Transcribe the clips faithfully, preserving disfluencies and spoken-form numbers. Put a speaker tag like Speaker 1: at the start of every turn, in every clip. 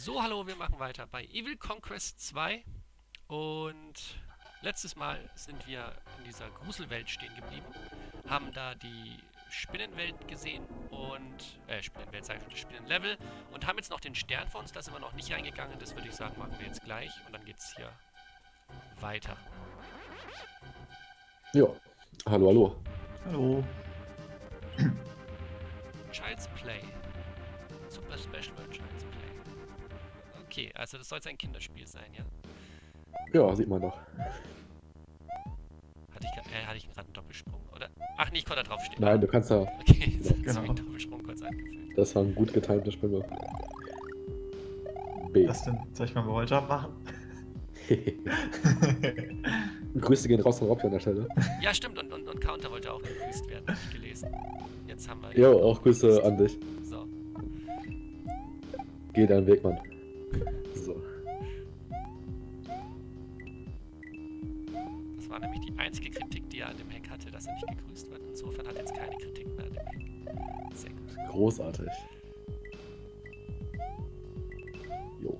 Speaker 1: So, hallo, wir machen weiter bei Evil Conquest zwei und letztes Mal sind wir in dieser Gruselwelt stehen geblieben, haben da die Spinnenwelt gesehen und, äh, Spinnenwelt, sag ich schon, das Spinnenlevel und haben jetzt noch den Stern vor uns, da sind wir noch nicht reingegangen, das würde ich sagen, machen wir jetzt gleich und dann geht's hier weiter.
Speaker 2: Ja, hallo, hallo.
Speaker 3: Hallo.
Speaker 1: Child's Play. Super Special World Child's Play. Okay, also das soll jetzt ein Kinderspiel sein, ja?
Speaker 2: Ja, sieht man doch.
Speaker 1: Hatte ich, äh, hatte ich gerade einen Doppelsprung, oder? Ach nee, ich konnte da draufstehen.
Speaker 2: Nein, du kannst da.
Speaker 1: Okay, jetzt hat sich
Speaker 3: Genau.
Speaker 1: wie ein Doppelsprung kurz angefühlt.
Speaker 2: Das war ein gut getimter Sprünge. B.
Speaker 3: Was denn? Soll ich mal Rolljob abmachen?
Speaker 2: Grüße gehen raus von Robby an der Stelle.
Speaker 1: Ja, stimmt, und, und, und Counter wollte auch gegrüßt werden, habe ich gelesen. Jetzt haben wir...
Speaker 2: Jo, auch Grüße an dich.
Speaker 1: So.
Speaker 2: Geh deinen Weg, Mann. So.
Speaker 1: Das war nämlich die einzige Kritik, die er an dem Hack hatte, dass er nicht gegrüßt wird. Insofern hat er jetzt keine Kritik mehr an dem Hack. Sehr gut.
Speaker 2: Großartig. Jo.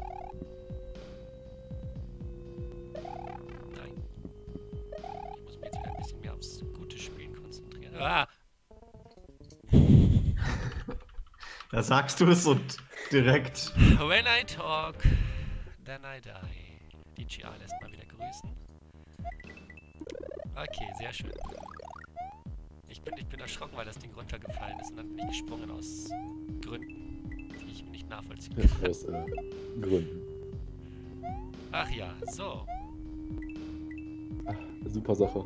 Speaker 1: Nein. Ich muss mich jetzt wieder ein bisschen mehr aufs gute Spielen konzentrieren. Ah!
Speaker 3: Da sagst du es und direkt.
Speaker 1: When I talk, then I die. D G A lässt mal wieder grüßen. Okay, sehr schön. Ich bin, ich bin erschrocken, weil das Ding runtergefallen ist und dann bin ich gesprungen aus Gründen, die ich nicht nachvollziehen
Speaker 2: Ja,
Speaker 1: kann.
Speaker 2: aus äh, Gründen.
Speaker 1: Ach ja, so.
Speaker 2: Ach, super Sache.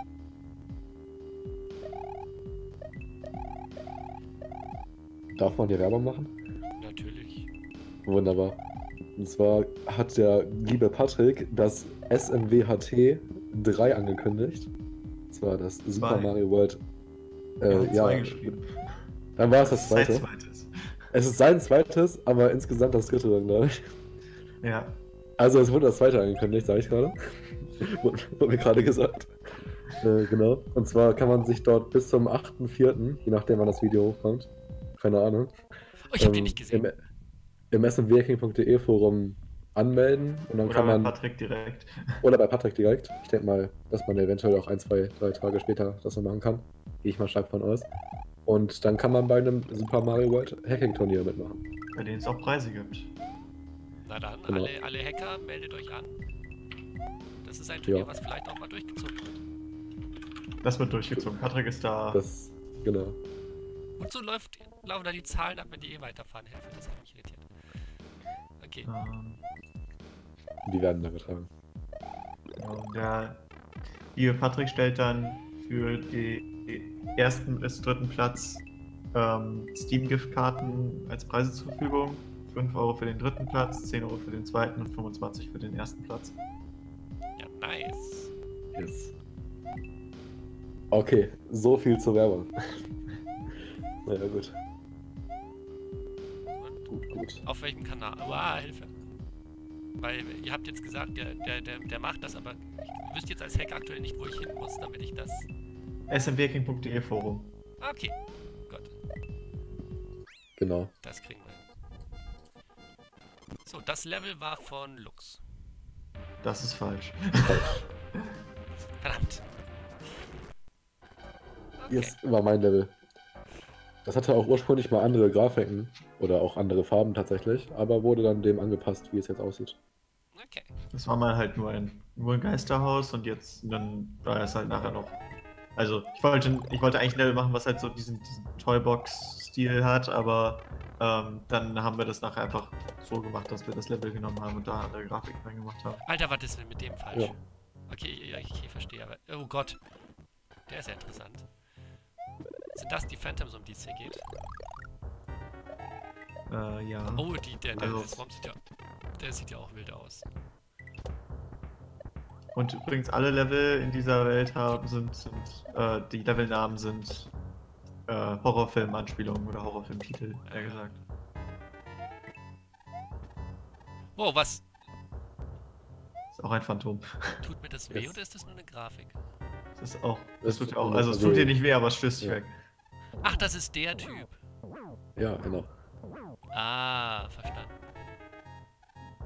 Speaker 2: Darf man die Werbung machen?
Speaker 1: Natürlich.
Speaker 2: Wunderbar. Und zwar hat der liebe Patrick das S M W H T drei angekündigt. Und zwar das Super
Speaker 3: Zwei.
Speaker 2: Mario World.
Speaker 3: Er
Speaker 2: Äh,
Speaker 3: hat
Speaker 2: ja,
Speaker 3: zwei geschrieben.
Speaker 2: dann war es das
Speaker 3: Sein
Speaker 2: zweite.
Speaker 3: zweites.
Speaker 2: Es ist sein zweites, aber insgesamt das dritte dann, glaube ich.
Speaker 3: Ja.
Speaker 2: Also es wurde das zweite angekündigt, sage ich gerade. Wurde wurde mir gerade gesagt. Äh, genau. Und zwar kann man sich dort bis zum achten vierten, je nachdem wann das Video hochkommt, keine Ahnung,
Speaker 1: Oh, ich hab
Speaker 2: ähm,
Speaker 1: den nicht gesehen.
Speaker 2: im, im s m w hacking punkt d e Forum anmelden und dann
Speaker 3: Oder
Speaker 2: kann
Speaker 3: bei
Speaker 2: man...
Speaker 3: Patrick direkt.
Speaker 2: Oder bei Patrick direkt. Ich denke mal, dass man eventuell auch ein, zwei, drei Tage später das noch machen kann. Gehe ich mal stark von aus. Und dann kann man bei einem Super Mario World Hacking Turnier mitmachen.
Speaker 3: Bei denen es auch Preise gibt.
Speaker 1: Na dann,
Speaker 2: Genau.
Speaker 1: alle, alle Hacker, meldet euch an. Das ist ein Turnier,
Speaker 2: Ja.
Speaker 1: was vielleicht auch mal durchgezogen wird.
Speaker 3: Das wird durchgezogen. Patrick ist da.
Speaker 2: Das, genau.
Speaker 1: Und so läuft, laufen da die Zahlen ab, wenn die eh weiterfahren. Hilfe, das hat mich irritiert. Okay.
Speaker 3: Ähm,
Speaker 2: Die werden da getragen.
Speaker 3: genau. Der liebe Patrick stellt dann für die ersten bis dritten Platz ähm, Steam-Giftkarten als Preise zur Verfügung. fünf Euro für den dritten Platz, zehn Euro für den zweiten und fünfundzwanzig für den ersten Platz.
Speaker 1: Ja, nice.
Speaker 2: Yes. Okay, so viel zur Werbung. Naja, gut.
Speaker 1: Und
Speaker 2: Gut, gut.
Speaker 1: auf welchem Kanal? Wow, Hilfe. Weil ihr habt jetzt gesagt, der, der, der, der macht das, aber ich wüsste jetzt als Hacker aktuell nicht, wo ich hin muss, damit ich das...
Speaker 3: s m w hacking punkt d e Forum.
Speaker 1: Okay, gut,
Speaker 2: Genau.
Speaker 1: das kriegen wir hin. So, das Level war von Lux.
Speaker 3: Das ist falsch.
Speaker 1: Verdammt. Okay.
Speaker 2: Yes, war mein Level. Das hatte auch ursprünglich mal andere Grafiken oder auch andere Farben tatsächlich, aber wurde dann dem angepasst, wie es jetzt aussieht.
Speaker 1: Okay.
Speaker 3: Das war mal halt nur ein, nur ein Geisterhaus und jetzt dann war es halt nachher noch. Also ich wollte, ich wollte eigentlich ein Level machen, was halt so diesen, diesen Toybox-Stil hat, aber ähm, dann haben wir das nachher einfach so gemacht, dass wir das Level genommen haben und da andere Grafiken reingemacht haben.
Speaker 1: Alter, was ist denn mit dem falsch?
Speaker 2: Ja.
Speaker 1: Okay, ja, ich, ich verstehe, aber... Oh Gott. Der ist ja interessant. Sind das die Phantoms, um die es hier geht?
Speaker 3: Äh, ja.
Speaker 1: Oh, die, der, der,
Speaker 3: Also-
Speaker 1: das Bomb sieht ja... Der sieht ja auch wild aus.
Speaker 3: Und übrigens alle Level in dieser Welt haben sind, sind äh, die Levelnamen sind äh, Horrorfilm-Anspielungen oder Horrorfilmtitel, eher gesagt.
Speaker 1: Wow, was?
Speaker 3: Ist auch ein Phantom.
Speaker 1: Tut mir das weh
Speaker 2: Yes.
Speaker 1: oder ist das nur eine Grafik?
Speaker 3: Das ist auch.
Speaker 2: Das
Speaker 3: Das tut
Speaker 2: ist
Speaker 3: auch.
Speaker 2: also-
Speaker 3: Also es tut dir nicht weh, aber es stößt dich
Speaker 2: Ja.
Speaker 3: weg.
Speaker 1: Ach, das ist der Typ.
Speaker 2: Ja, genau.
Speaker 1: Ah, verstanden.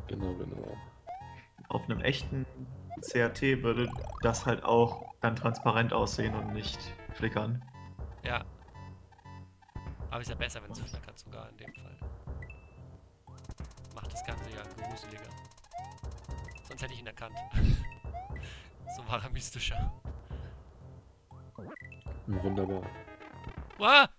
Speaker 2: Genau, genau.
Speaker 3: Auf einem echten C R T würde das halt auch dann transparent aussehen und nicht flickern.
Speaker 1: Ja. Aber ist ja besser, wenn es flackert sogar in dem Fall. Macht das Ganze ja gruseliger. Sonst hätte ich ihn erkannt. So war er mystischer.
Speaker 2: Wunderbar.
Speaker 1: Wow!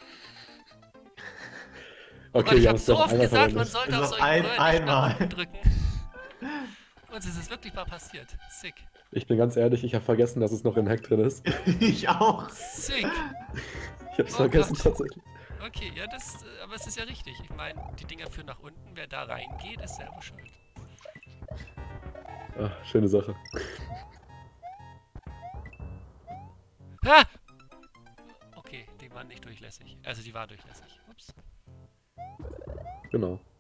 Speaker 2: Okay,
Speaker 1: Mann, ich
Speaker 2: wir haben
Speaker 1: habe
Speaker 2: es
Speaker 1: so
Speaker 2: doch
Speaker 1: oft
Speaker 2: einmal
Speaker 1: gesagt, man
Speaker 2: verwendet.
Speaker 1: sollte
Speaker 3: Also
Speaker 1: auf solche
Speaker 3: ein-
Speaker 1: Röhren
Speaker 3: einmal.
Speaker 1: Knopf drücken. Und es ist wirklich mal passiert. Sick.
Speaker 2: Ich bin ganz ehrlich, ich habe vergessen, dass es noch im Hack drin ist.
Speaker 3: Ich auch.
Speaker 1: Sick.
Speaker 2: Ich habe es
Speaker 1: Oh
Speaker 2: vergessen
Speaker 1: Gott.
Speaker 2: tatsächlich.
Speaker 1: Okay, ja, das, äh, aber es ist ja richtig. Ich meine, die Dinger führen nach unten. Wer da reingeht, ist selber schuld.
Speaker 2: Ah, schöne Sache.
Speaker 1: Ah! Okay, die waren nicht durchlässig. Also die war durchlässig. Ups.
Speaker 2: Genau.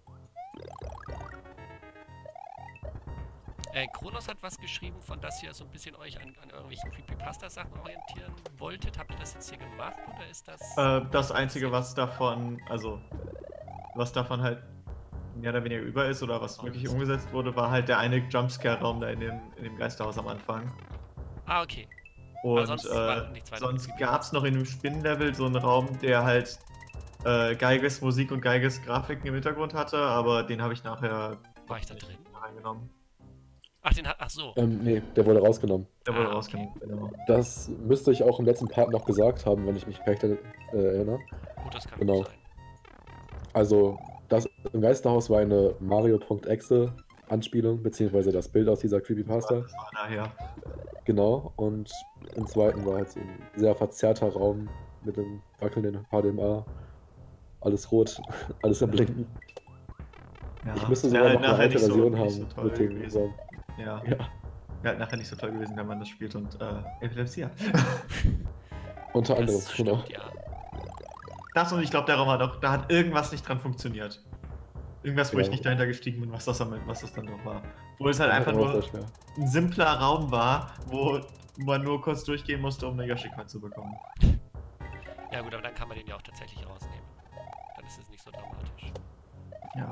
Speaker 1: Äh, Kronos hat was geschrieben, von dass ihr so ein bisschen euch an, an irgendwelchen Creepypasta-Sachen orientieren wolltet. Habt ihr das jetzt hier gemacht oder ist das...
Speaker 3: Äh, das Einzige, was davon, also, was davon halt mehr oder weniger über ist oder was wirklich umgesetzt wurde, war halt der eine Jumpscare-Raum da in dem, in dem Geisterhaus am Anfang.
Speaker 1: Ah, okay.
Speaker 3: Und
Speaker 1: sonst war
Speaker 3: äh,
Speaker 1: nichts weiter
Speaker 3: sonst
Speaker 1: mit
Speaker 3: gab es noch in dem Spinnenlevel so einen Raum, der halt äh, Geiges Musik und Geiges Grafiken im Hintergrund hatte, aber den habe ich nachher
Speaker 1: War ich da drin?
Speaker 3: reingenommen.
Speaker 1: Ach, den hat... Ach so.
Speaker 2: Ähm, nee, der wurde rausgenommen.
Speaker 3: Der wurde
Speaker 1: Ah, okay.
Speaker 3: rausgenommen, genau.
Speaker 2: Das müsste ich auch im letzten Part noch gesagt haben, wenn ich mich recht äh, erinnere.
Speaker 1: Gut, das kann
Speaker 2: Genau.
Speaker 1: gut sein.
Speaker 2: Also, das im Geisterhaus war eine Mario.exe Anspielung, beziehungsweise das Bild aus dieser Creepypasta.
Speaker 3: Das war daher.
Speaker 2: Genau, und im zweiten war halt so ein sehr verzerrter Raum mit dem wackelnden H D M A. Alles rot, alles am Blinken.
Speaker 3: Ja,
Speaker 2: Ich müsste
Speaker 3: wär
Speaker 2: sogar
Speaker 3: halt
Speaker 2: noch eine
Speaker 3: nachher
Speaker 2: alte
Speaker 3: nicht so-
Speaker 2: Version
Speaker 3: nicht
Speaker 2: haben
Speaker 3: so toll
Speaker 2: mit dem
Speaker 3: gewesen.
Speaker 2: Raum.
Speaker 3: Ja.
Speaker 2: Ja,
Speaker 3: Wäre halt nachher nicht so toll gewesen, wenn man das spielt und äh, Epilepsie hat.
Speaker 2: unter anderem,
Speaker 1: Das
Speaker 2: genau.
Speaker 1: stimmt, ja.
Speaker 3: Das und ich glaube, der Raum hat auch, da hat irgendwas nicht dran funktioniert. Irgendwas, wo
Speaker 2: Ja.
Speaker 3: ich nicht dahinter gestiegen bin, was das, am- was das dann noch war. Wo es halt
Speaker 2: Das
Speaker 3: einfach
Speaker 2: war auch
Speaker 3: nur
Speaker 2: sehr schwer.
Speaker 3: ein simpler Raum war, wo man nur kurz durchgehen musste, um eine Yoshi-Coin zu bekommen.
Speaker 1: Ja gut, aber dann kann man den ja auch tatsächlich rausnehmen. Dann ist es nicht so dramatisch.
Speaker 3: Ja.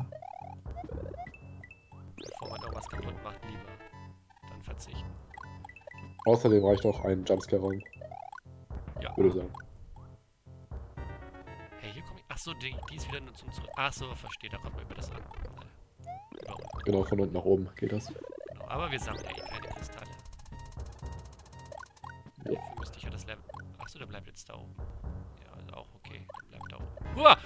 Speaker 1: Bevor man irgendwas kaputt macht, lieber dann verzichten.
Speaker 2: Außerdem reicht auch ein Jumpscare-Raum,
Speaker 1: Ja.
Speaker 2: würde ich sagen.
Speaker 1: Hey, hier komme ich... Achso, die, die ist wieder nur zum Zurück... Achso, verstehe, da kommt man über das an. Äh, über unten.
Speaker 2: Genau, von unten nach oben geht das.
Speaker 1: Genau. Aber wir sammeln ja eh keine Kristalle.
Speaker 2: Ja.
Speaker 1: Dafür müsste ich ja das Level... Achso, der bleibt jetzt da oben. Ja, also auch okay. Der bleibt da oben. Uah!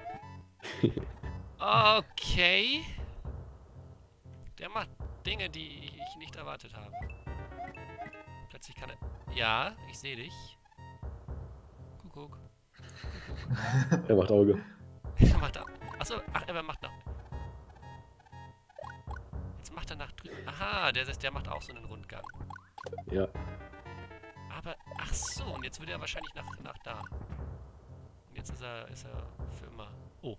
Speaker 1: Okay. Der macht Dinge, die ich nicht erwartet habe. Plötzlich kann er... Ja, ich sehe dich. Kuckuck.
Speaker 2: Er macht Auge.
Speaker 1: Er macht ab. Achso, ach, er macht nach... Jetzt macht er nach drüben. Aha, der, der macht auch so einen Rundgang.
Speaker 2: Ja.
Speaker 1: Aber, ach so, und jetzt wird er wahrscheinlich nach, nach da. Und jetzt ist er, ist er für immer... Oh.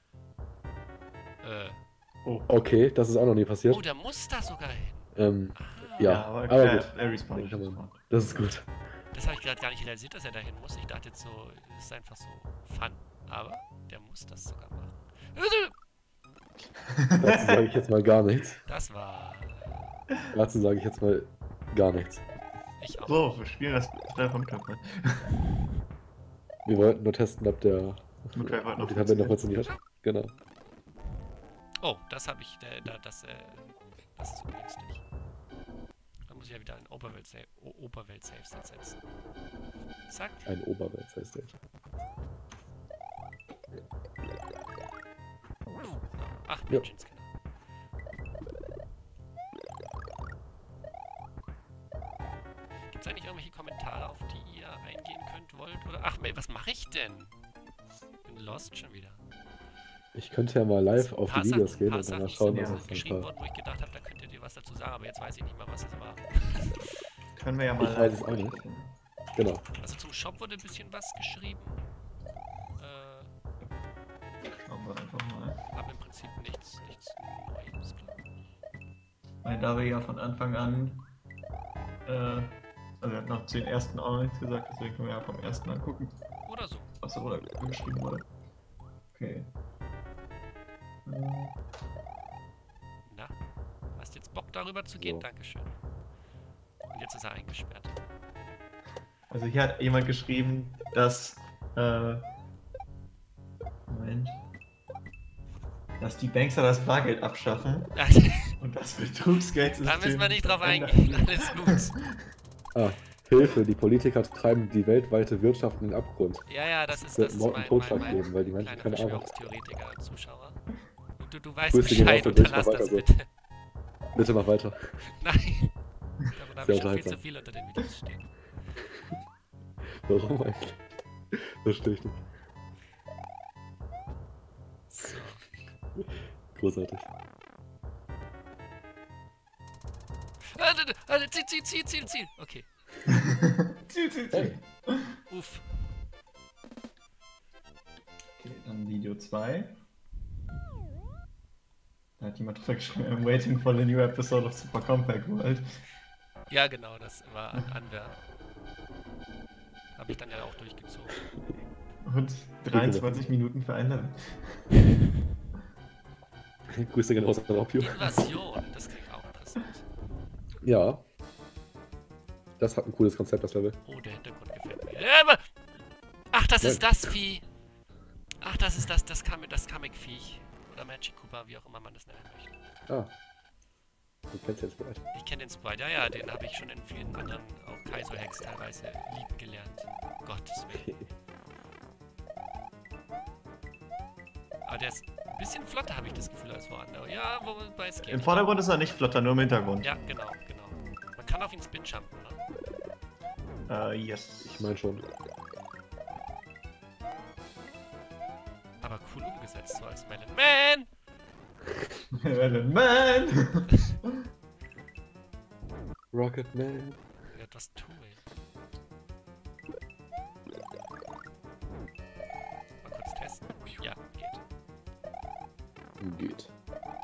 Speaker 1: Äh...
Speaker 3: Oh.
Speaker 2: Okay, das ist auch noch nie passiert.
Speaker 1: Oh, der muss da sogar hin.
Speaker 2: Ähm,
Speaker 1: Ah,
Speaker 2: Ja,
Speaker 3: aber,
Speaker 2: aber
Speaker 3: er,
Speaker 2: gut.
Speaker 3: er respawnt
Speaker 2: Den kann
Speaker 3: nicht.
Speaker 2: man- das ist gut.
Speaker 1: das habe ich gerade gar nicht realisiert, dass er da hin muss. Ich dachte jetzt so, es ist einfach so Fun. Aber der muss das sogar machen.
Speaker 2: Dazu sage ich jetzt mal gar nichts.
Speaker 1: Das war...
Speaker 2: Dazu sage ich jetzt mal gar nichts.
Speaker 1: Ich auch.
Speaker 3: So, wir spielen das Teil von Köpfe.
Speaker 2: Wir wollten nur testen, ob der
Speaker 3: Mit wer heute noch
Speaker 2: ob die Tabelle noch funktioniert. Genau.
Speaker 1: Oh, das habe ich, äh, da, das, äh, das ist ungünstig. Da muss ich ja wieder ein Oberwelt-Save Oberwelt-Save setzen. Zack.
Speaker 2: Ein Oberwelt-Save-Stage.
Speaker 1: Ach,
Speaker 2: Ja.
Speaker 1: Menschenskinder. Gibt es eigentlich irgendwelche Kommentare, auf die ihr eingehen könnt, wollt? Oder, ach, Mel, was mache ich denn? Bin lost schon wieder.
Speaker 2: Ich könnte ja mal live
Speaker 1: Ein
Speaker 2: auf
Speaker 1: paar
Speaker 2: die Videos
Speaker 1: Sachen-
Speaker 2: gehen
Speaker 1: paar
Speaker 2: und dann mal
Speaker 1: Sachen
Speaker 2: schauen,
Speaker 1: sind
Speaker 3: ja.
Speaker 2: was es
Speaker 1: geschrieben
Speaker 2: dann
Speaker 1: worden, wo ich gedacht habe, da könnt ihr dir was dazu sagen, aber jetzt weiß ich nicht mehr, was es war.
Speaker 3: Können wir ja mal.
Speaker 2: Ich weiß es auch nicht. Genau.
Speaker 1: Also zum Shop wurde ein bisschen was geschrieben. Äh,
Speaker 3: Schauen wir einfach mal.
Speaker 1: aber im Prinzip nichts, nichts Neues, glaube ich.
Speaker 3: Weil da wir ja von Anfang an. Äh, also wir hatten noch den ersten auch noch nichts gesagt, deswegen können wir ja vom ersten angucken,
Speaker 1: Oder so.
Speaker 3: was da wurde geschrieben wurde. Okay. Äh,
Speaker 1: Na? Hast jetzt Bock darüber zu gehen?
Speaker 2: So.
Speaker 1: Dankeschön. Und jetzt ist er eingesperrt.
Speaker 3: Also hier hat jemand geschrieben, dass äh, Moment, dass die Bankster das Bargeld abschaffen und das Betrugsgeldsystem.
Speaker 1: Da müssen wir nicht drauf eingehen. Alles gut.
Speaker 2: Ah, Hilfe, die Politiker treiben die weltweite Wirtschaft in den Abgrund.
Speaker 1: Ja, ja, das ist,
Speaker 2: wird
Speaker 1: das ist
Speaker 2: Mord und
Speaker 1: mein,
Speaker 2: Totschlag
Speaker 1: mein, mein
Speaker 2: geben, weil die Menschen
Speaker 1: kleiner
Speaker 2: keine Arbeit
Speaker 1: Verschwörungstheoretiker-Zuschauer. Und du, du weißt
Speaker 2: Grüße gehen
Speaker 1: Bescheid,
Speaker 2: raus, bitte,
Speaker 1: unterlass
Speaker 2: mach
Speaker 1: das
Speaker 2: weiter so.
Speaker 1: bitte.
Speaker 2: Bitte mach weiter.
Speaker 1: Nein. Davon habe
Speaker 2: Sehr
Speaker 1: ich schon viel
Speaker 2: unterhaltsam.
Speaker 1: zu viel unter den Videos stehen.
Speaker 2: Warum eigentlich? Verstehe ich nicht.
Speaker 1: So.
Speaker 2: Großartig.
Speaker 1: Ah, da, da, ah, Ziel, Ziel, Ziel, Ziel, Ziel. Okay.
Speaker 3: Ziel, Ziel, Ziel.
Speaker 1: Uff.
Speaker 3: Okay, dann Video zwei. Da hat jemand drüber geschrieben, I'm waiting for the new episode of Super Compact World.
Speaker 1: Ja, genau, das war an Anwer. Habe ich dann ja auch durchgezogen.
Speaker 3: Und dreiundzwanzig Minuten für ein Level.
Speaker 2: Grüße gehen raus an Rapio.
Speaker 1: Invasion, das klingt auch interessant.
Speaker 2: Ja. Das hat ein cooles Konzept, das Level.
Speaker 1: Oh, der Hintergrund gefällt mir. Ja, aber... Ach, das ist das Vieh. Ach, das ist das, das, Kam das Kamek-Viech. Oder Magic Koopa, wie auch immer man das nennen möchte.
Speaker 2: Ah. Du kennst jetzt Sprite.
Speaker 1: Ich kenne den Sprite, ja, ja, den habe ich schon in vielen anderen, auch Kaizo-Hacks teilweise lieben gelernt. Gottes Willen. Aber der ist ein bisschen flotter, habe ich das Gefühl, als woanders. Ja, wobei es geht.
Speaker 3: Im Vordergrund ist er nicht flotter, nur im Hintergrund.
Speaker 1: Ja, genau, genau. Man kann auf ihn Spin-Jumpen, ne?
Speaker 3: Äh, yes.
Speaker 2: Ich meine schon.
Speaker 1: Aber cool umgesetzt, so als Melon Man!
Speaker 3: Melon Man!
Speaker 2: Rocket Man.
Speaker 1: Etwas tun. Mal kurz testen. Ja, geht.
Speaker 2: Geht.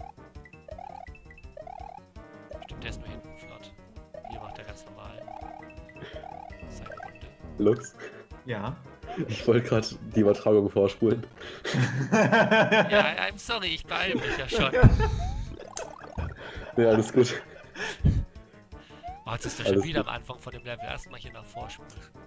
Speaker 1: Stimmt, der ist nur hinten flott. Hier macht er ganz normal seine Runde.
Speaker 2: Lux.
Speaker 3: Ja.
Speaker 2: Ich wollte gerade die Übertragung vorspulen.
Speaker 1: Ja, I'm sorry, ich beeile mich ja schon.
Speaker 2: Ja, alles gut.
Speaker 1: Oh, jetzt ist er schon
Speaker 2: Alles
Speaker 1: wieder
Speaker 2: gut.
Speaker 1: am Anfang von dem Level. Erstmal hier nach vorspulen.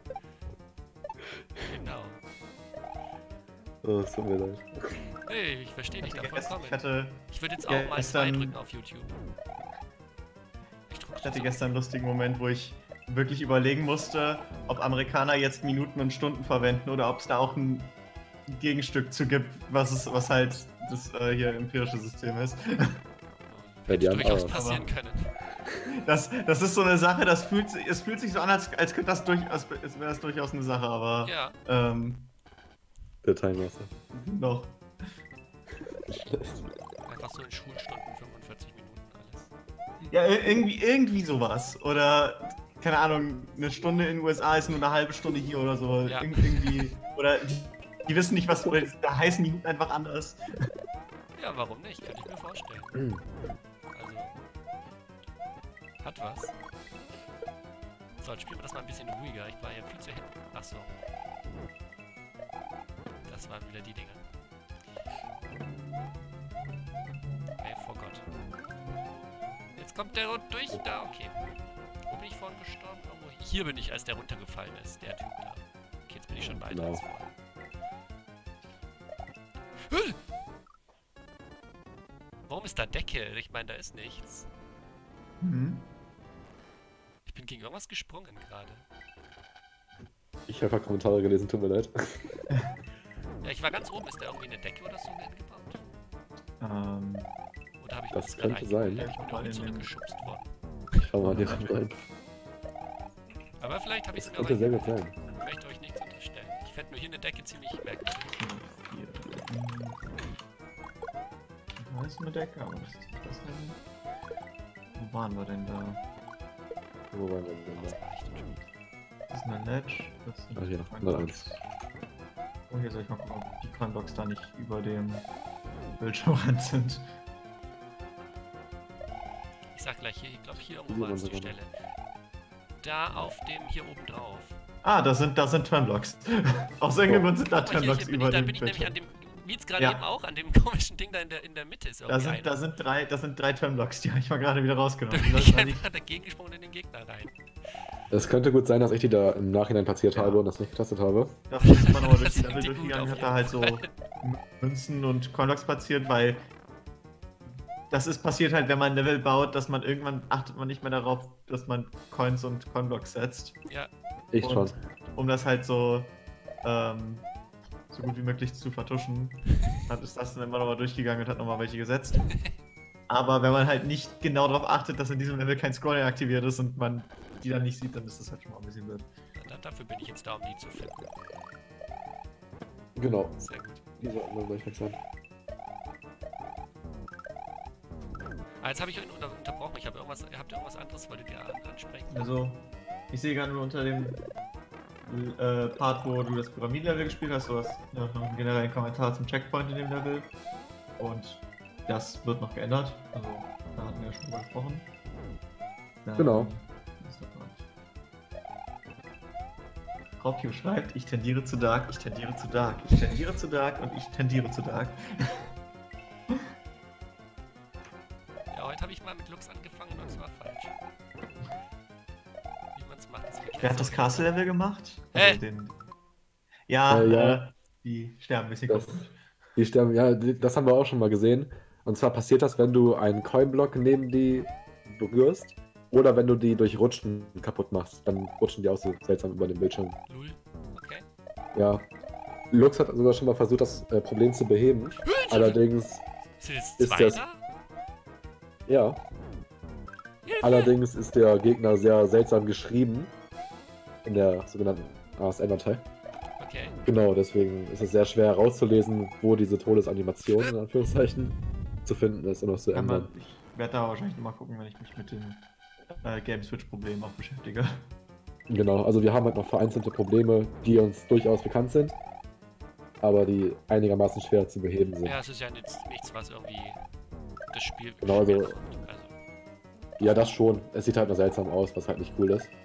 Speaker 1: Genau.
Speaker 2: Oh, es tut mir leid.
Speaker 1: Nee, ich verstehe dich da vollkommen.
Speaker 3: Ich hatte,
Speaker 1: Ich würde jetzt auch mal zwei
Speaker 3: gestern-
Speaker 1: drücken auf YouTube. Ich drücke
Speaker 3: ich hatte gestern einen lustigen Moment, wo ich wirklich überlegen musste, ob Amerikaner jetzt Minuten und Stunden verwenden oder ob es da auch ein Gegenstück zu gibt, was es, was halt das äh, hier empirische System ist.
Speaker 2: Ja, die haben
Speaker 1: durchaus
Speaker 2: aber-
Speaker 1: passieren können.
Speaker 3: Das, das ist so eine Sache, das fühlt sich, es fühlt sich so an, als, als könnte das durch, als wäre das durchaus eine Sache, aber
Speaker 1: Ja,
Speaker 3: ähm,
Speaker 2: Der Time Master.
Speaker 3: noch.
Speaker 1: einfach so in Schulstunden fünfundvierzig Minuten alles.
Speaker 3: Ja, ir- irgendwie, irgendwie sowas. Oder, keine Ahnung, eine Stunde in den U S A ist nur eine halbe Stunde hier oder so.
Speaker 1: Ja.
Speaker 3: Ir irgendwie. Oder die, die wissen nicht, was. Oder da heißen Minuten einfach anders.
Speaker 1: Ja, warum nicht? Kann ich mir vorstellen.
Speaker 2: Mhm.
Speaker 1: Also. Hat was. So, jetzt spielen wir das mal ein bisschen ruhiger. Ich war ja viel zu hinten. Ach so. Das waren wieder die Dinge. Hey, vor Gott. Jetzt kommt der rund durch. Da, okay. Wo bin ich vorhin gestorben? Irgendwo hier bin ich, als der runtergefallen ist. Der Typ da. Okay, jetzt bin ich schon weiter
Speaker 2: Genau.
Speaker 1: als vorher. Huh! Warum ist da Decke? Ich meine, da ist nichts.
Speaker 3: Mhm.
Speaker 1: Ich bin gegen irgendwas gesprungen gerade.
Speaker 2: Ich habe Kommentare gelesen, tut mir leid.
Speaker 1: Ja, ich war ganz oben. Ist da irgendwie eine Decke oder so hingebaut?
Speaker 3: Ähm,
Speaker 1: Oder habe ich
Speaker 2: Das
Speaker 1: das gerade
Speaker 2: könnte sein.
Speaker 1: eingebildet? Ich bin
Speaker 3: Mal
Speaker 1: irgendwie
Speaker 3: in den-
Speaker 1: zurückgeschubst worden.
Speaker 2: Schau mal hier rein.
Speaker 1: Aber vielleicht habe ich es
Speaker 2: Das
Speaker 1: mir
Speaker 2: könnte
Speaker 1: auch
Speaker 2: sehr gut
Speaker 1: eingebildet.
Speaker 2: sein.
Speaker 1: Ich möchte euch nichts unterstellen. Ich fände nur hier eine Decke ziemlich merkwürdig.
Speaker 3: hier. Da ist eine Decke, aber das ist nicht das Level. Wo waren wir denn da?
Speaker 2: Wo waren wir denn
Speaker 1: Was
Speaker 2: da?
Speaker 1: mache ich denn schon?
Speaker 3: Das ist eine Ledge. Das ist
Speaker 2: Ah, hier,
Speaker 3: Coinbox.
Speaker 2: null eins.
Speaker 3: Oh, hier soll ich mal gucken, ob die Coinbox da nicht über dem Bildschirmrand sind.
Speaker 1: Ich sag gleich hier, ich glaube hier
Speaker 2: Hier
Speaker 1: irgendwo war
Speaker 2: waren
Speaker 1: es die
Speaker 2: sie
Speaker 1: Stelle. Da auf dem hier oben drauf.
Speaker 3: Ah, da sind, da sind Turnblocks. Aus irgendeinem Grund sind da
Speaker 1: Guck mal, hier,
Speaker 3: Turnblocks
Speaker 1: hier bin
Speaker 3: über
Speaker 1: ich, da
Speaker 3: dem
Speaker 1: bin ich nämlich an
Speaker 3: Bildschirm.
Speaker 1: dem Wie jetzt gerade
Speaker 3: Ja.
Speaker 1: eben auch, an dem komischen Ding da in der, in der Mitte ist
Speaker 3: Da
Speaker 1: irgendwie
Speaker 3: sind,
Speaker 1: einer.
Speaker 3: da sind drei, das sind drei Turnblocks, die habe ich mal gerade wieder
Speaker 1: Da
Speaker 3: rausgenommen.
Speaker 1: bin
Speaker 3: Die
Speaker 1: ich
Speaker 3: sollten wir
Speaker 1: einfach dagegen gesprungen in den Gegner rein.
Speaker 2: Es könnte gut sein, dass ich die da im Nachhinein platziert
Speaker 3: Ja.
Speaker 2: habe und das nicht getastet habe.
Speaker 3: Da ist man nochmal durch die
Speaker 1: Das
Speaker 3: Level
Speaker 1: sind die
Speaker 3: durchgegangen,
Speaker 1: gut
Speaker 3: hat
Speaker 1: auf
Speaker 3: da halt so
Speaker 1: jeden
Speaker 3: Münzen und Coinblocks platziert, weil das ist passiert halt, wenn man ein Level baut, dass man irgendwann achtet man nicht mehr darauf, dass man Coins und Coinblocks setzt.
Speaker 1: Ja,
Speaker 2: Ich
Speaker 3: Und
Speaker 2: schon.
Speaker 3: um das halt so ähm, so gut wie möglich zu vertuschen, hat ist das dann immer nochmal durchgegangen und hat nochmal welche gesetzt. Aber wenn man halt nicht genau darauf achtet, dass in diesem Level kein Scrolling aktiviert ist und man die dann nicht sieht, dann ist das halt schon mal ein bisschen blöd.
Speaker 1: da, dafür bin ich jetzt da, um die zu finden.
Speaker 2: Genau.
Speaker 1: Sehr gut.
Speaker 2: Die sollten wir gleich weg sein.
Speaker 1: Ah, jetzt habe ich euch unter, unterbrochen. Ich habe irgendwas, habt ihr irgendwas anderes, wolltet ihr an, ansprechen?
Speaker 3: Also, ich sehe gerade nur unter dem äh, Part, wo du das Pyramiden-Level gespielt hast, du hast ja, noch einen generellen Kommentar zum Checkpoint in dem Level. Und das wird noch geändert. Also, da hatten wir ja schon drüber gesprochen. Dann,
Speaker 2: Genau.
Speaker 3: ist der Part. Raubio schreibt, ich tendiere zu Dark, ich tendiere zu Dark, ich tendiere zu Dark und ich tendiere zu Dark.
Speaker 1: Ja, heute habe ich mal mit Lux angefangen und es war falsch. Wie man es macht, ist verkehrt.
Speaker 3: Wer hat das Castle-Level gemacht?
Speaker 1: Hä?
Speaker 3: Also den... Ja,
Speaker 2: Äh, ja.
Speaker 3: Äh, die sterben ein bisschen
Speaker 2: Das,
Speaker 3: gut.
Speaker 2: die sterben, ja, die- das haben wir auch schon mal gesehen. Und zwar passiert das, wenn du einen Coinblock neben die berührst oder wenn du die durch Rutschen kaputt machst. Dann rutschen die auch so seltsam über den Bildschirm.
Speaker 1: Lul. Okay.
Speaker 2: Ja. Lux hat sogar schon mal versucht, das äh, Problem zu beheben. Allerdings,
Speaker 1: Sind jetzt
Speaker 2: Ist
Speaker 1: zwei
Speaker 2: das-
Speaker 1: da?
Speaker 2: ja,
Speaker 1: Hilfe!
Speaker 2: allerdings ist der Gegner sehr seltsam geschrieben. In der sogenannten A S N-Datei.
Speaker 1: Okay.
Speaker 2: Genau, deswegen ist es sehr schwer herauszulesen, wo diese Todesanimation in Anführungszeichen zu finden ist und auch zu
Speaker 3: Kann
Speaker 2: ändern.
Speaker 3: man, ich werde da wahrscheinlich nochmal gucken, wenn ich mich mit dem äh, Game Switch-Problem auch beschäftige.
Speaker 2: Genau, also wir haben halt noch vereinzelte Probleme, die uns durchaus bekannt sind, aber die einigermaßen schwer zu beheben sind.
Speaker 1: Ja, es ist ja nichts, nichts was irgendwie das Spiel
Speaker 2: Genau, also-
Speaker 1: schwer macht. Also,
Speaker 2: Ja, das schon. Es sieht halt nur seltsam aus, was halt nicht cool ist.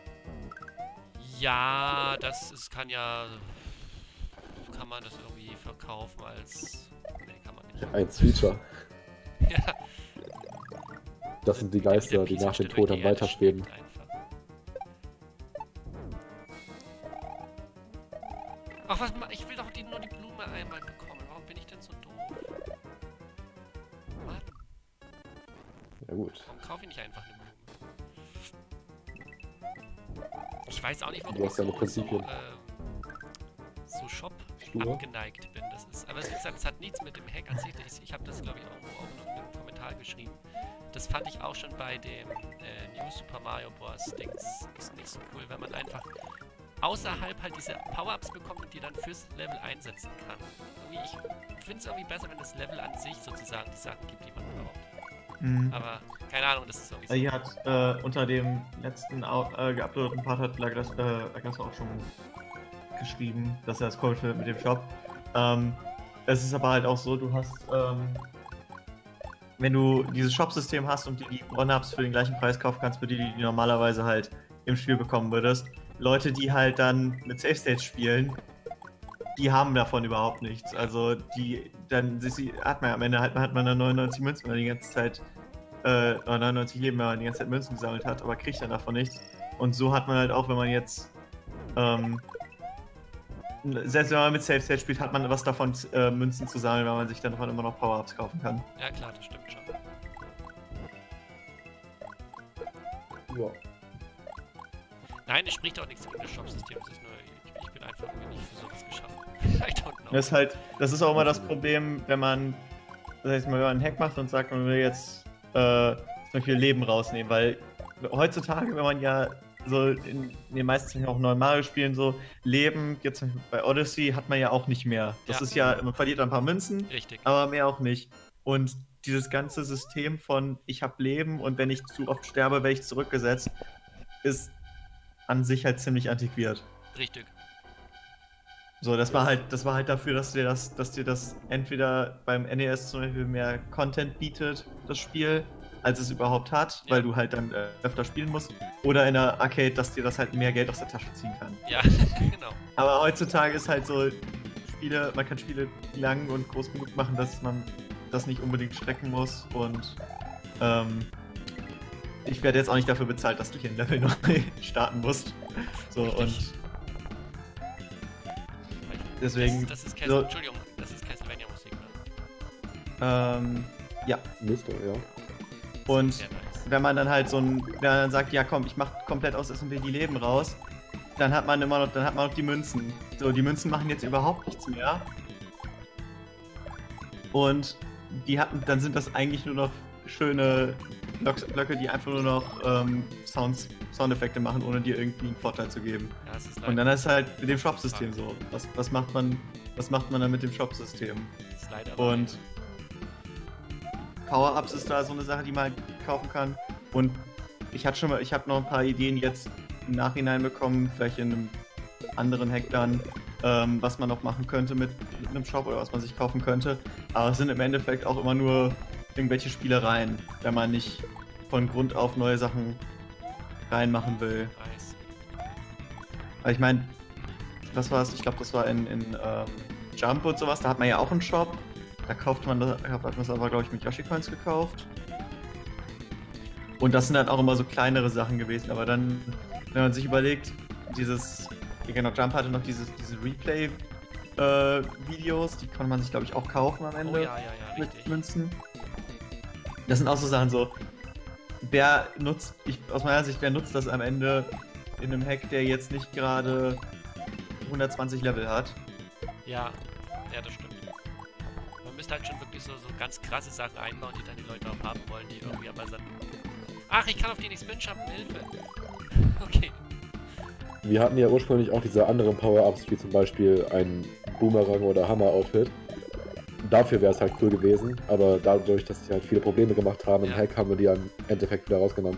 Speaker 1: ja, das ist, kann ja. Kann man das irgendwie verkaufen als. Nee, kann man nicht.
Speaker 2: Ein Feature.
Speaker 1: Ja,
Speaker 2: Das sind die
Speaker 1: der- der
Speaker 2: Geister, die
Speaker 1: Pieselstein
Speaker 2: nach dem
Speaker 1: durch
Speaker 2: Tod
Speaker 1: die
Speaker 2: dann
Speaker 1: Erde
Speaker 2: weiterschweben.
Speaker 1: schwebt einfach. Ach, was ma- ich will doch die, nur die Blume einmal bekommen. Warum bin ich denn so doof? Mann,
Speaker 2: Ja gut.
Speaker 1: warum kaufe ich nicht einfach eine Blume? Ich weiß auch nicht, warum
Speaker 2: Du hast
Speaker 1: ich
Speaker 2: deine
Speaker 1: so, so,
Speaker 2: Prinzipien.
Speaker 1: ähm, so Shop
Speaker 2: Stur.
Speaker 1: abgeneigt bin. Das ist, aber wie gesagt, es hat nichts mit dem Hack an sich. Ich, ich habe das, glaube ich, auch, auch noch in einem Kommentar geschrieben. Das fand ich auch schon bei dem äh, New Super Mario Bros. Dings. Ist nicht so cool, wenn man einfach außerhalb halt diese Power-Ups bekommt und die dann fürs Level einsetzen kann. Irgendwie, ich finde es irgendwie besser, wenn das Level an sich sozusagen die Sachen gibt, die man braucht.
Speaker 3: Mhm.
Speaker 1: Aber keine Ahnung, das ist irgendwie so.
Speaker 3: Äh, Hier hat äh, unter dem letzten au- äh, geuploadeten Part hat Lagras äh, Lagras auch schon geschrieben, dass er das cool findet mit dem Shop. Ähm, es ist aber halt auch so, du hast, ähm, wenn du dieses Shop-System hast und dir die One-Ups für den gleichen Preis kaufen kannst, für die, die du normalerweise halt im Spiel bekommen würdest, Leute, die halt dann mit Safe States spielen, die haben davon überhaupt nichts. Also die, dann sie, hat man am Ende halt, hat man dann neunundneunzig Münzen, wenn man die ganze Zeit, äh, neunundneunzig Leben, wenn man die ganze Zeit Münzen gesammelt hat, aber kriegt dann davon nichts. Und so hat man halt auch, wenn man jetzt, ähm, selbst wenn man mit Safe State spielt, hat man was davon, äh, Münzen zu sammeln, weil man sich dann davon immer noch Power-Ups kaufen kann.
Speaker 1: Ja klar, das stimmt schon.
Speaker 2: Ja.
Speaker 1: Nein, es spricht auch nichts gegen das Shop-System. Es ist nur, ich, ich bin einfach irgendwie nicht für sowas geschaffen. I don't know.
Speaker 3: Das ist halt, das ist auch immer das Problem, wenn man, das heißt, wenn man einen Hack macht und sagt, man will jetzt äh, zum Beispiel Leben rausnehmen, weil heutzutage, wenn man ja so in, in den meisten Fällen auch neuen Mario-Spielen so Leben, jetzt bei Odyssey hat man ja auch nicht mehr. Das
Speaker 1: Ja.
Speaker 3: ist ja, man verliert ein paar Münzen,
Speaker 1: Richtig.
Speaker 3: aber mehr auch nicht. Und dieses ganze System von ich habe Leben und wenn ich zu oft sterbe, werde ich zurückgesetzt, ist an sich halt ziemlich antiquiert.
Speaker 1: Richtig.
Speaker 3: So, das war halt, das war halt dafür, dass dir das, dass dir das entweder beim N E S zum Beispiel mehr Content bietet, das Spiel, als es überhaupt hat,
Speaker 1: Ja.
Speaker 3: weil du halt dann äh, öfter spielen musst. Oder in der Arcade, dass dir das halt mehr Geld aus der Tasche ziehen kann.
Speaker 1: Ja, genau.
Speaker 3: Aber heutzutage ist halt so, Spiele, man kann Spiele lang und groß genug machen, dass man das nicht unbedingt strecken muss und ähm, ich werde jetzt auch nicht dafür bezahlt, dass du hier ein Level neu starten musst. So
Speaker 1: Richtig.
Speaker 3: und deswegen.
Speaker 1: Das, das ist Castle,
Speaker 3: so,
Speaker 1: Entschuldigung, das ist Castlevania-Musik, ne?
Speaker 3: ähm, ja.
Speaker 2: Müsste, ja.
Speaker 3: Und
Speaker 1: Sehr nice.
Speaker 3: wenn man dann halt so ein, wenn man dann sagt, ja komm, ich mach komplett aus S M B die Leben raus, dann hat man immer noch, dann hat man noch die Münzen. So, die Münzen machen jetzt überhaupt nichts mehr. Und die hatten, dann sind das eigentlich nur noch schöne Blocks, Blöcke, die einfach nur noch ähm, Sounds, Soundeffekte machen, ohne dir irgendwie einen Vorteil zu geben.
Speaker 1: Ja, es ist
Speaker 3: Und dann
Speaker 1: leider,
Speaker 3: ist halt mit dem Shop-System so. Was, was macht man, was macht man dann mit dem Shop-System?
Speaker 1: es ist leider
Speaker 3: Und Power-Ups ist da so eine Sache, die man halt kaufen kann. Und ich hatte schon mal, ich habe noch ein paar Ideen jetzt im Nachhinein bekommen, vielleicht in einem anderen Hack dann, ähm, was man noch machen könnte mit, mit einem Shop oder was man sich kaufen könnte. Aber es sind im Endeffekt auch immer nur irgendwelche Spielereien, wenn man nicht von Grund auf neue Sachen reinmachen will.
Speaker 1: nice.
Speaker 3: Aber ich meine, was war es? Ich glaube, das war in, in ähm, Jump und sowas, da hat man ja auch einen Shop. Da kauft man das, hat man das aber, glaube ich, mit Yoshi Coins gekauft. Und das sind dann auch immer so kleinere Sachen gewesen. Aber dann, wenn man sich überlegt, dieses, ja genau, Jump hatte noch dieses, diese Replay-Videos, die konnte man sich, glaube ich, auch kaufen am Ende
Speaker 1: Oh ja, ja, ja,
Speaker 3: mit
Speaker 1: richtig.
Speaker 3: Münzen. Das sind auch so Sachen so, wer nutzt, ich, aus meiner Sicht, wer nutzt das am Ende in einem Hack, der jetzt nicht gerade hundertzwanzig Level hat?
Speaker 1: Ja, ja, das stimmt. Man müsste halt schon wirklich so, so ganz krasse Sachen einbauen, die dann die Leute auch haben wollen, die irgendwie aber dann... Ach, ich kann auf die nicht spinschaffen, Hilfe! Okay.
Speaker 2: Wir hatten ja ursprünglich auch diese anderen Power-Ups, wie zum Beispiel ein Boomerang oder Hammer-Outfit. Dafür wäre es halt cool gewesen, aber dadurch, dass sie halt viele Probleme gemacht haben im
Speaker 1: Ja.
Speaker 2: Hack, haben wir die dann im Endeffekt wieder rausgenommen.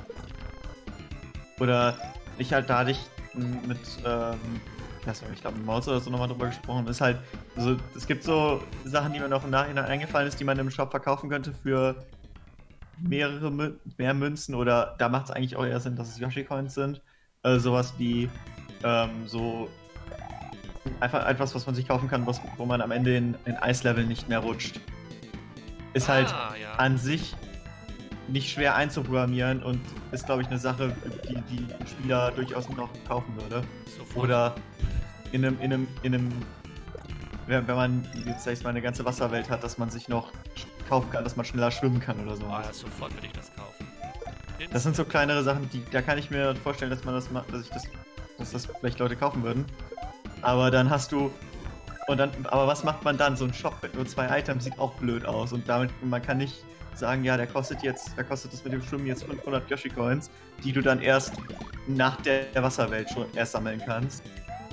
Speaker 3: Oder ich halt, da hatte ich m, mit, ähm, ich glaube mit Maus oder so nochmal drüber gesprochen, ist halt, so, es gibt so Sachen, die mir noch im Nachhinein eingefallen ist, die man im Shop verkaufen könnte für mehrere, Mün- mehr Münzen oder da macht es eigentlich auch eher Sinn, dass es Yoshi-Coins sind. Also sowas wie, ähm, so einfach etwas, was man sich kaufen kann, was, wo man am Ende in, in Eislevel nicht mehr rutscht. Ist halt
Speaker 1: Ah, ja.
Speaker 3: an sich nicht schwer einzuprogrammieren und ist, glaube ich, eine Sache, die die Spieler durchaus noch kaufen würde.
Speaker 1: Sofort.
Speaker 3: Oder in einem, in einem, in einem, wenn, wenn man jetzt sag ich mal eine ganze Wasserwelt hat, dass man sich noch kaufen kann, dass man schneller schwimmen kann oder so.
Speaker 1: Ah, ja, sofort würde ich das kaufen.
Speaker 3: Das sind so kleinere Sachen, die, da kann ich mir vorstellen, dass man das macht, dass ich das, dass das vielleicht Leute kaufen würden. Aber dann hast du und dann, aber was macht man dann? So ein Shop mit nur zwei Items sieht auch blöd aus und damit man kann nicht sagen, ja, der kostet jetzt, der kostet das mit dem Schwimmen jetzt fünfhundert Yoshi Coins, die du dann erst nach der Wasserwelt schon erst sammeln kannst.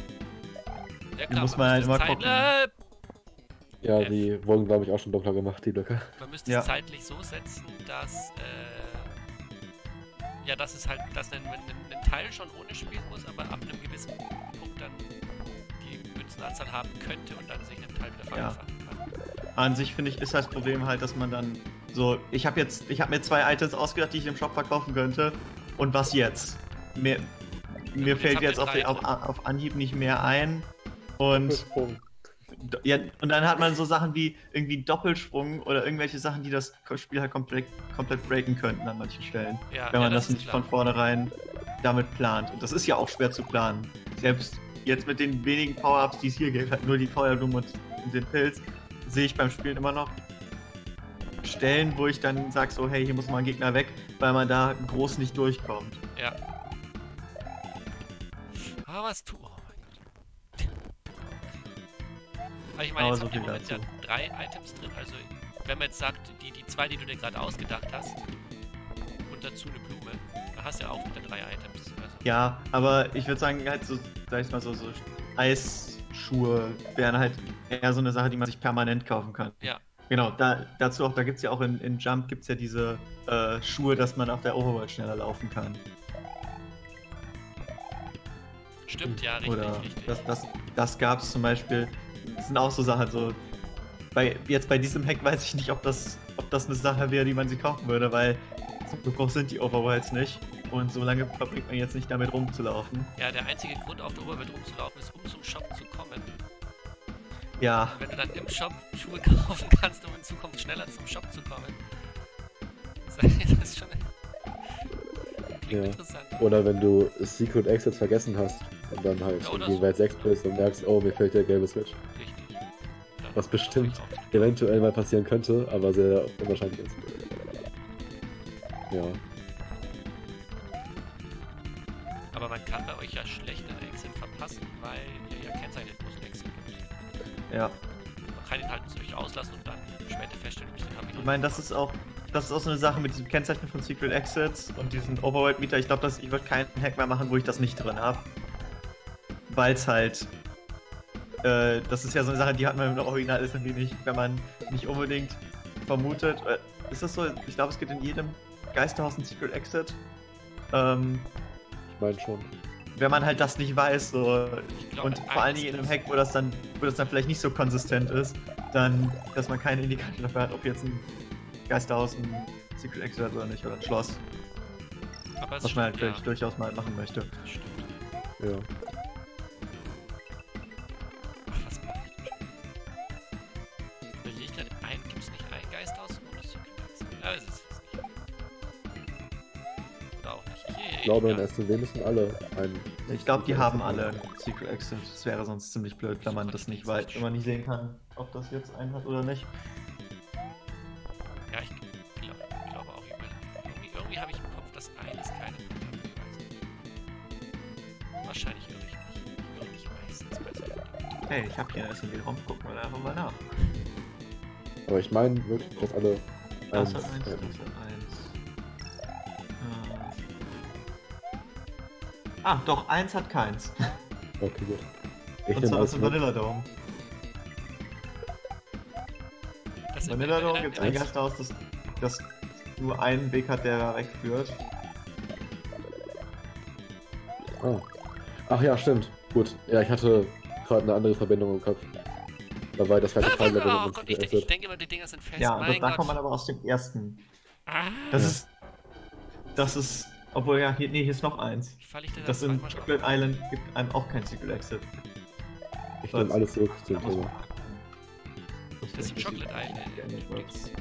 Speaker 1: Ja,
Speaker 3: Die muss man halt
Speaker 1: müsste
Speaker 3: immer
Speaker 1: es
Speaker 3: gucken.
Speaker 1: Zeit-
Speaker 2: Ja,
Speaker 1: F.
Speaker 2: die wurden, glaube ich, auch schon dunkler gemacht, die Blöcke.
Speaker 1: Man müsste
Speaker 3: Ja.
Speaker 1: es zeitlich so setzen, dass, äh, ja, dass es halt, dass ein, ein, ein Teil schon ohne spielen muss, aber ab einem gewissen Punkt dann die Münzenanzahl haben könnte und dann sich ein Teil wieder
Speaker 3: Ja.
Speaker 1: vereinfachen kann.
Speaker 3: An sich finde ich, ist das Problem halt, dass man dann so, ich habe jetzt, ich habe mir zwei Items ausgedacht, die ich im Shop verkaufen könnte. Und was jetzt? Mir, mir
Speaker 1: jetzt
Speaker 3: fällt
Speaker 1: habt ihr
Speaker 3: jetzt auf,
Speaker 1: drei
Speaker 3: auf,
Speaker 1: drin.
Speaker 3: auf Anhieb nicht mehr ein. Und, ja, und dann hat man so Sachen wie irgendwie Doppelsprung oder irgendwelche Sachen, die das Spiel halt komplett, komplett breaken könnten an manchen Stellen.
Speaker 1: Ja,
Speaker 3: wenn
Speaker 1: ja,
Speaker 3: man das,
Speaker 1: ist
Speaker 3: nicht
Speaker 1: klar.
Speaker 3: von vornherein damit plant. Und das ist ja auch schwer zu planen. Selbst jetzt mit den wenigen Power-Ups, die es hier gibt, halt nur die Feuerblume und den Pilz, sehe ich beim Spielen immer noch Stellen, wo ich dann sage so, hey, hier muss mal ein Gegner weg, weil man da groß nicht durchkommt.
Speaker 1: Ja. Aber was tu... Oh mein Gott. Aber ich meine,
Speaker 3: Aber
Speaker 1: jetzt
Speaker 3: so
Speaker 1: habt ihr im
Speaker 3: viel
Speaker 1: Moment ja
Speaker 3: dazu.
Speaker 1: drei Items drin, also wenn man jetzt sagt, die, die zwei, die du dir gerade ausgedacht hast und dazu eine Blume, da hast du ja auch wieder drei Items. Also,
Speaker 3: Ja, aber ich würde sagen, halt so, sag ich mal so, so Eisschuhe wären halt eher so eine Sache, die man sich permanent kaufen kann.
Speaker 1: ja.
Speaker 3: Genau, da, dazu auch, da gibt es ja auch in, in Jump gibt's ja diese äh, Schuhe, dass man auf der Overworld schneller laufen kann.
Speaker 1: Stimmt, ja, richtig,
Speaker 3: Oder
Speaker 1: richtig.
Speaker 3: das, das, das gab es zum Beispiel. Das sind auch so Sachen, so. Bei, jetzt bei diesem Hack weiß ich nicht, ob das, ob das eine Sache wäre, die man sich kaufen würde, weil so groß sind die Overworlds nicht. Und so lange verbringt man jetzt nicht damit rumzulaufen.
Speaker 1: Ja, der einzige Grund auf der Oberwelt rumzulaufen ist, um zum Shop zu kommen.
Speaker 3: Ja.
Speaker 1: Wenn du dann im Shop Schuhe kaufen kannst, um in Zukunft schneller zum Shop zu kommen. Das ist schon klingt
Speaker 2: Ja.
Speaker 1: interessant.
Speaker 2: Oder wenn du Secret Exits vergessen hast und dann halt
Speaker 1: Ja, oder
Speaker 2: in die
Speaker 1: so.
Speaker 2: Welt sechs bist und merkst, oh, mir fehlt der gelbe Switch.
Speaker 1: Richtig. Dann
Speaker 2: Was bestimmt
Speaker 1: auch nicht.
Speaker 2: eventuell mal passieren könnte, aber sehr unwahrscheinlich ist. Ja.
Speaker 1: Aber man kann bei euch ja schlecht einen Exit verpassen, weil ihr ja kennzeichnet, wo es einen Exit gibt.
Speaker 3: Ja.
Speaker 1: Man kann ihn halt durchaus auslassen und dann später feststellen, müsst ihr haben ihn
Speaker 3: Ich meine, das ist auch, das ist auch so eine Sache mit diesem Kennzeichnen von Secret Exits und diesen Overworld Meter. Ich glaube, dass ich würde keinen Hack mehr machen, wo ich das nicht drin habe. Weil es halt, äh, das ist ja so eine Sache, die hat man im Original ist irgendwie nicht, wenn man nicht unbedingt vermutet. Äh, ist das so? Ich glaube, es gibt in jedem Geisterhaus ein Secret Exit. Ähm,
Speaker 2: Ich meine schon.
Speaker 3: wenn man halt das nicht weiß, so,
Speaker 1: Ich glaub,
Speaker 3: und
Speaker 1: in
Speaker 3: vor allen
Speaker 1: eins
Speaker 3: Dingen in einem
Speaker 1: gibt's-
Speaker 3: Hack, wo das dann, wo das dann vielleicht nicht so konsistent ist, dann, dass man keine Indikator dafür hat, ob jetzt ein Geisterhaus ein Secret Exit hat oder nicht, oder ein Schloss,
Speaker 1: Aber es
Speaker 3: was man halt
Speaker 1: stimmt,
Speaker 3: vielleicht durchaus mal machen möchte.
Speaker 1: ja. Stimmt.
Speaker 2: Ja.
Speaker 1: Ach, was mache ich denn schon? Ich überlege gerade, ein, gibt es nicht ein Geisthaus ohne Secret Exit? Ja, es ist es nicht. Oder auch nicht. Ich,
Speaker 2: Ich glaube, in S und W müssen alle einen.
Speaker 3: Ich glaube, die
Speaker 2: Secret
Speaker 3: haben
Speaker 2: Exit
Speaker 3: alle
Speaker 2: haben.
Speaker 3: ein Secret Exit. Das wäre sonst ziemlich blöd, wenn man das nicht weiß, wenn man nicht sehen kann, ob das jetzt einen hat oder nicht.
Speaker 1: Ja, ich glaube, ich glaube auch überall. Irgendwie, irgendwie habe ich im Kopf, dass eines keine Punkte hat. Ich weiß nicht. Wahrscheinlich irre ich mich. Ich irre mich meistens bei so Dingen.
Speaker 3: Hey, ich habe hier einen S und W-Raum, gucken wir da einfach mal nach.
Speaker 2: Aber ich meine wirklich, dass alle.
Speaker 3: Das
Speaker 2: eins
Speaker 3: hat eins, das
Speaker 2: hätten.
Speaker 3: hat eins. Äh. Ah, doch, eins hat keins.
Speaker 2: Okay, gut. Ich
Speaker 3: Und
Speaker 2: nehme
Speaker 3: zwar
Speaker 2: alles
Speaker 3: das
Speaker 2: mit.
Speaker 3: Vanilla Dome.
Speaker 1: Das sind
Speaker 3: Vanilla Dome gibt es ein
Speaker 2: eins.
Speaker 3: Geisterhaus, das, das nur einen Weg hat, der da wegführt.
Speaker 2: Ah. Ach ja, stimmt. Gut. Ja, ich hatte gerade eine andere Verbindung im Kopf. Da war das Vertikal-Level
Speaker 1: Oh
Speaker 2: mit
Speaker 1: Gott,
Speaker 2: dem
Speaker 1: ich,
Speaker 2: Secret
Speaker 1: ich
Speaker 2: Exit.
Speaker 1: denke immer, die Dinger sind fest.
Speaker 3: Ja,
Speaker 1: mein
Speaker 3: und da
Speaker 1: Gott.
Speaker 3: kommt man aber aus dem ersten.
Speaker 1: Ah,
Speaker 3: Das
Speaker 2: Ja.
Speaker 3: ist. Das ist. Obwohl, ja, hier, nee, hier ist noch eins.
Speaker 1: wie falle ich denn
Speaker 3: Das
Speaker 1: das
Speaker 3: in
Speaker 1: zweimal drauf?
Speaker 3: Chocolate Island gibt einem auch kein Secret Exit.
Speaker 2: Ich nehme alles zurück zum
Speaker 3: Da muss man
Speaker 2: Thema.
Speaker 3: achten.
Speaker 1: Das ist ein Chocolate Island.
Speaker 3: geändert wird.
Speaker 1: Dings.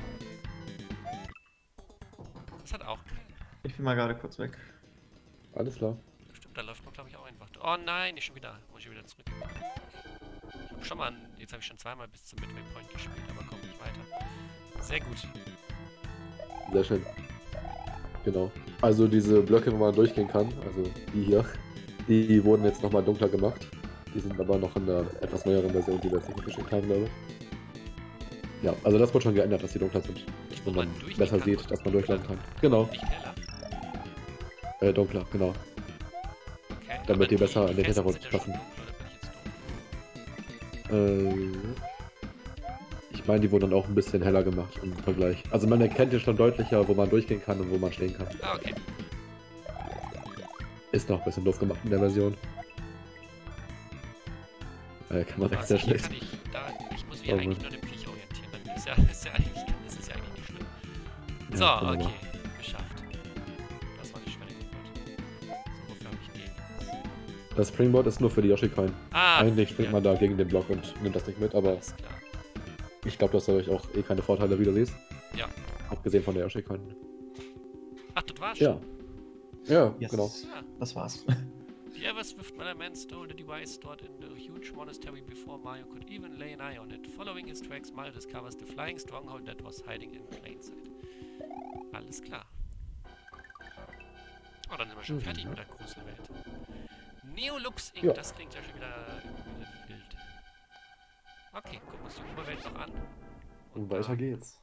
Speaker 1: Das hat auch keinen.
Speaker 3: Ich bin mal gerade kurz weg.
Speaker 2: Alles klar.
Speaker 1: Stimmt, da läuft man glaube ich auch einfach. Oh nein, nicht schon wieder. Muss ich wieder zurück. Ich hab schon mal, jetzt habe ich schon zweimal bis zum Midway Point gespielt, aber komme nicht weiter. Sehr gut.
Speaker 2: Sehr schön. Genau. Also diese Blöcke, wo man durchgehen kann, also die hier, die wurden jetzt nochmal dunkler gemacht. Die sind aber noch in der etwas neueren Version, die wir jetzt nicht geschickt haben, glaube ich. Ja, also das wird schon geändert, dass die dunkler sind. Dass
Speaker 1: Wo
Speaker 2: man
Speaker 1: man
Speaker 2: dann
Speaker 1: durchgehen
Speaker 2: besser
Speaker 1: kann,
Speaker 2: sieht,
Speaker 1: oder?
Speaker 2: dass man durchlaufen kann. Genau,
Speaker 1: Nicht heller.
Speaker 2: äh, dunkler, genau.
Speaker 1: Okay.
Speaker 2: Damit
Speaker 1: aber
Speaker 2: die besser in den
Speaker 1: Festen
Speaker 2: Hintergrund
Speaker 1: sind ja schon
Speaker 2: passen.
Speaker 1: dunkel, oder bin ich jetzt dumm?
Speaker 2: Äh, ich meine, die wurden dann auch ein bisschen heller gemacht im Vergleich. Also man erkennt hier schon deutlicher, wo man durchgehen kann und wo man stehen kann.
Speaker 1: Ah, okay.
Speaker 2: Ist noch ein bisschen doof gemacht in der Version. Äh, kann man echt
Speaker 1: Also
Speaker 2: sehr
Speaker 1: hier
Speaker 2: schlecht.
Speaker 1: kann ich, da, ich muss mich
Speaker 2: Oh,
Speaker 1: eigentlich
Speaker 2: Mann.
Speaker 1: nur dem Viech orientieren. Dann ist ja, ist ja eigentlich, das ist ja eigentlich nicht schlimm. So,
Speaker 2: Ja, wunderbar.
Speaker 1: okay. Geschafft. Das war die Schwelle. So, wofür habe ich den jetzt?
Speaker 2: Das Springboard ist nur für die Yoshi-Coin.
Speaker 1: Ah,
Speaker 2: Eigentlich springt
Speaker 1: ja.
Speaker 2: man da gegen den Block und nimmt das nicht mit, aber
Speaker 1: Alles klar.
Speaker 2: ich glaube, dass du euch auch eh keine Vorteile wieder siehst.
Speaker 1: Ja.
Speaker 2: Abgesehen von der Yoshi-Coin.
Speaker 1: Ach, das war's
Speaker 2: Ja.
Speaker 1: schon.
Speaker 2: Ja,
Speaker 3: Yes.
Speaker 2: genau.
Speaker 1: Ja.
Speaker 3: Das war's.
Speaker 1: The ever swift man stole the device stored in the huge monastery before Mario could even lay an eye on it. Following his tracks, Mario discovers the flying stronghold that was hiding in plain sight. Alles klar. Oh, dann sind wir schon
Speaker 2: Mhm.
Speaker 1: fertig mit der Gruselwelt. Neolux Incorporated,
Speaker 2: Ja.
Speaker 1: das klingt ja schon wieder äh, wild. Okay, gucken wir uns die Oberwelt noch an.
Speaker 2: Und weiter geht's.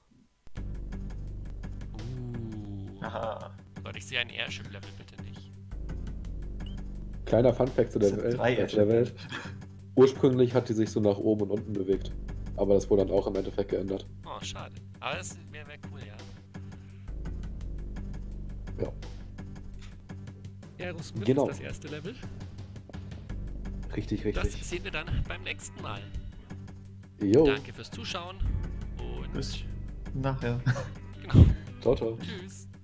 Speaker 1: Uh.
Speaker 3: Aha.
Speaker 1: Gott, ich sehe ein Airship-Level, bitte nicht.
Speaker 2: Kleiner Funfact zu der
Speaker 3: Das sind
Speaker 2: Welt.
Speaker 3: drei
Speaker 2: äh, zu der Welt. Ursprünglich hat die sich so nach oben und unten bewegt. Aber das wurde dann auch im Endeffekt geändert.
Speaker 1: Oh, schade. Aber es wäre wär cool, ja.
Speaker 2: Ja.
Speaker 1: Aerosmith
Speaker 2: Genau.
Speaker 1: ist das erste Level.
Speaker 2: Richtig,
Speaker 1: Das
Speaker 2: richtig.
Speaker 1: sehen wir dann beim nächsten Mal.
Speaker 2: Jo.
Speaker 1: Danke fürs Zuschauen und
Speaker 3: Bis nachher.
Speaker 1: genau.
Speaker 2: Ciao, ciao.
Speaker 1: Tschüss.